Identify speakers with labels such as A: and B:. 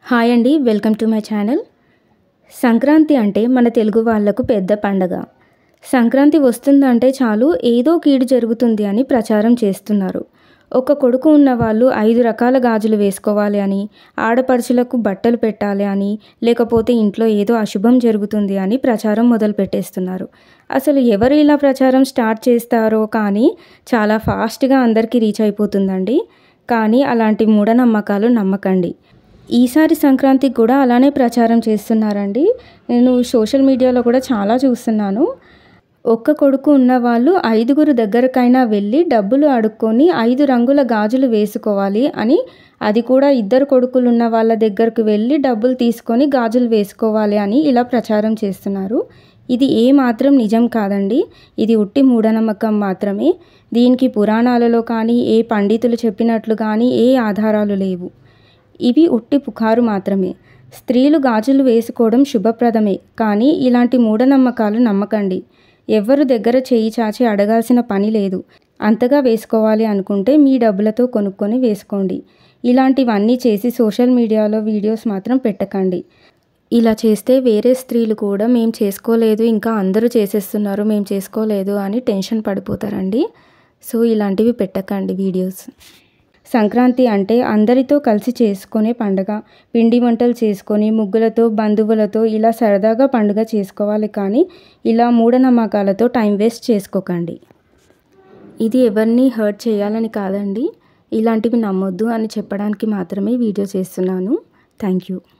A: Hi అండి, welcome to my channel. Sankranti అంటే మన తెలుగు వాళ్లకు పెద్ద పండగ. సంక్రాంతి వస్తుందంటే చాలు ఏదో కీడు జరుగుతుంది అని ప్రచారం చేస్తున్నారు. ఒక కొడుకు ఉన్న వాళ్ళు 5 రకాల గాజులు వేసుకోవాలి అని, ఆడపడుచులకు బట్టలు పెట్టాలి అని, లేకపోతే ఇంట్లో ఏదో అశుభం జరుగుతుంది అని ప్రచారం మొదలు పెట్టేస్తున్నారు. అసలు ఎవరు ఇలా ప్రచారం స్టార్ట్ చేస్తారో కానీ చాలా ఫాస్ట్గా అందరికీ రీచ్ అయిపోతుందండి. కానీ అలాంటి మూఢనమ్మకాలు నమ్మకండి. ఈసారి సంక్రాంతికి కూడా అలానే ప్రచారం చేస్తున్నారండి. నేను సోషల్ మీడియాలో కూడా చాలా చూస్తున్నాను. ఒక్క కొడుకు ఉన్నవాళ్ళు 5గురు దగ్గరకైనా వెళ్ళి డబ్బులు అడుక్కొని 5 రంగుల గాజులు వేసుకోవాలి అని, అది కూడా 2 కొడుకులు ఉన్న వాళ్ళ దగ్గరకు వెళ్ళి డబ్బులు తీసుకొని గాజులు వేసుకోవాలి అని ఇలా ప్రచారం చేస్తున్నారు. ఇది ఏమాత్రం నిజం కాదండి. ఇది ఉట్టి మూఢనమ్మకం మాత్రమే. దీనికి పురాణాలలో కానీ ఏ పండితులు చెప్పినట్లు కానీ ఏ ఆధారాలు లేవు. ఇవి ఉట్టి పుకారు మాత్రమే. స్త్రీలు గాజులు వేసుకోవడం శుభప్రదమే, కానీ ఇలాంటి మూఢనమ్మకాలు నమ్మకండి. ఎవరు దగ్గర చేయి చాచి అడగాల్సిన పని లేదు. అంతగా వేసుకోవాలి అనుకుంటే మీ డబ్బులతో కొనుక్కొని వేసుకోండి. ఇలాంటివన్నీ చేసి సోషల్ మీడియాలో వీడియోస్ మాత్రం పెట్టకండి. ఇలా చేస్తే వేరే స్త్రీలు కూడా మేము చేసుకోలేదు, ఇంకా అందరూ చేసేస్తున్నారు, మేము చేసుకోలేదు అని టెన్షన్ పడిపోతారండి. సో ఇలాంటివి పెట్టకండి వీడియోస్. సంక్రాంతి అంటే అందరితో కలిసి చేసుకునే పండుగ. పిండి వంటలు చేసుకొని ముగ్గులతో బంధువులతో ఇలా సరదాగా పండుగ చేసుకోవాలి, కానీ ఇలా మూఢనమ్మకాలతో టైం వేస్ట్ చేసుకోకండి. ఇది ఎవరిని హర్ట్ చేయాలని కాదండి. ఇలాంటివి నమ్మొద్దు అని చెప్పడానికి మాత్రమే వీడియో చేస్తున్నాను. Thank you.